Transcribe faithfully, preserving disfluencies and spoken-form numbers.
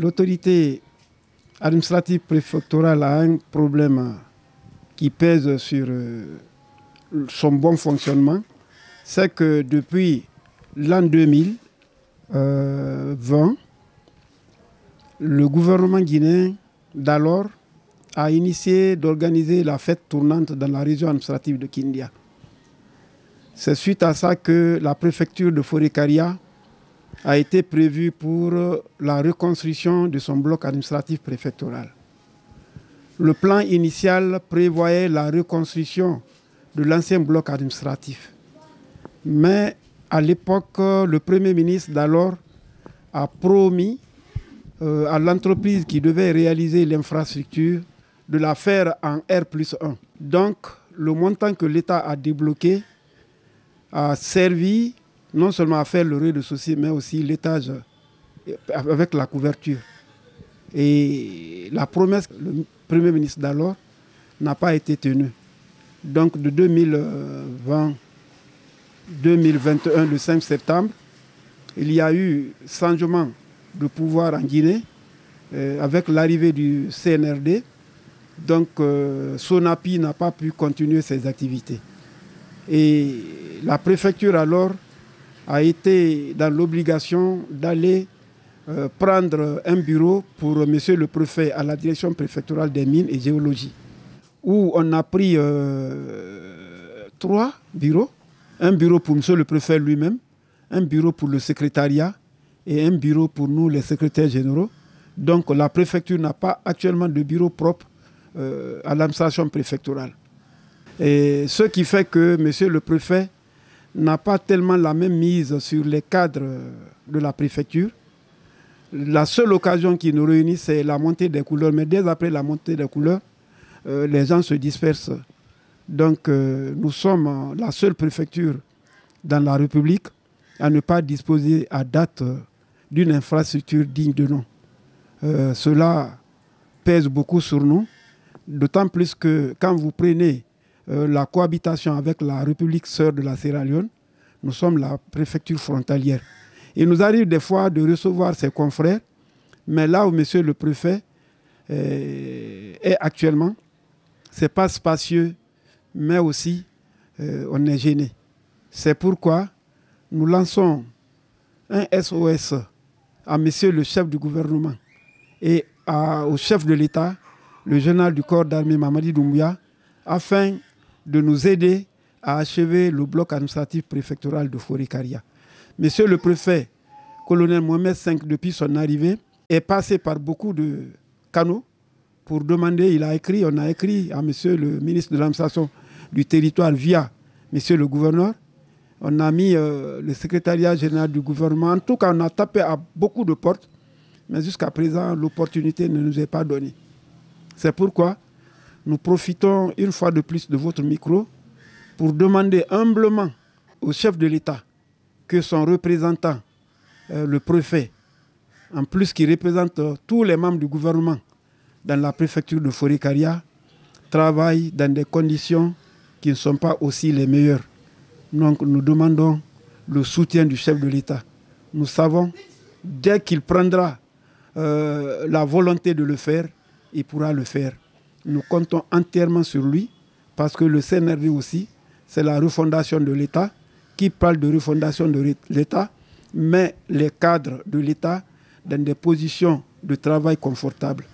L'autorité administrative préfectorale a un problème qui pèse sur son bon fonctionnement. C'est que depuis l'an deux mille vingt, le gouvernement guinéen d'alors a initié d'organiser la fête tournante dans la région administrative de Kindia. C'est suite à ça que la préfecture de Forêt-Karia a été prévue pour la reconstruction de son bloc administratif préfectoral. Le plan initial prévoyait la reconstruction de l'ancien bloc administratif. Mais à l'époque, le Premier ministre d'alors a promis euh, à l'entreprise qui devait réaliser l'infrastructure de la faire en R plus un. Donc, le montant que l'État a débloqué a servi non seulement à faire le rez-de-chaussée, mais aussi l'étage avec la couverture. Et la promesse du Premier ministre d'alors n'a pas été tenue. Donc de deux mille vingt à deux mille vingt et un, le cinq septembre, il y a eu changement de pouvoir en Guinée euh, avec l'arrivée du C N R D. Donc euh, Sonapi n'a pas pu continuer ses activités. Et la préfecture alors a été dans l'obligation d'aller euh, prendre un bureau pour monsieur le préfet à la direction préfectorale des mines et géologie, où on a pris euh, trois bureaux. Un bureau pour monsieur le préfet lui-même, un bureau pour le secrétariat et un bureau pour nous, les secrétaires généraux. Donc la préfecture n'a pas actuellement de bureau propre euh, à l'administration préfectorale. Et ce qui fait que monsieur le préfet n'a pas tellement la même mise sur les cadres de la préfecture. La seule occasion qui nous réunit, c'est la montée des couleurs. Mais dès après la montée des couleurs, euh, les gens se dispersent. Donc euh, nous sommes la seule préfecture dans la République à ne pas disposer à date euh, d'une infrastructure digne de nom. Euh, cela pèse beaucoup sur nous, d'autant plus que quand vous prenez euh, la cohabitation avec la République sœur de la Sierra Leone, nous sommes la préfecture frontalière. Il nous arrive des fois de recevoir ses confrères, mais là où monsieur le préfet euh, est actuellement, ce n'est pas spacieux, mais aussi euh, on est gêné. C'est pourquoi nous lançons un S O S à monsieur le chef du gouvernement et à, au chef de l'État, le général du corps d'armée Mamadi Doumbouya, afin de nous aider à achever le bloc administratif préfectoral de Forêt-Karia. Monsieur le préfet, colonel Mohamed cinq, depuis son arrivée, est passé par beaucoup de canaux pour demander, il a écrit, on a écrit à monsieur le ministre de l'administration du territoire via monsieur le gouverneur. On a mis euh, le secrétariat général du gouvernement. En tout cas, on a tapé à beaucoup de portes, mais jusqu'à présent, l'opportunité ne nous est pas donnée. C'est pourquoi nous profitons une fois de plus de votre micro pour demander humblement au chef de l'État que son représentant, euh, le préfet, en plus qui représente euh, tous les membres du gouvernement dans la préfecture de Forêt-Karia, travaille dans des conditions qui ne sont pas aussi les meilleures. Donc nous demandons le soutien du chef de l'État. Nous savons, dès qu'il prendra euh, la volonté de le faire, il pourra le faire. Nous comptons entièrement sur lui, parce que le C N R D aussi, c'est la refondation de l'État, qui parle de refondation de l'État, mais les cadres de l'État dans des positions de travail confortables.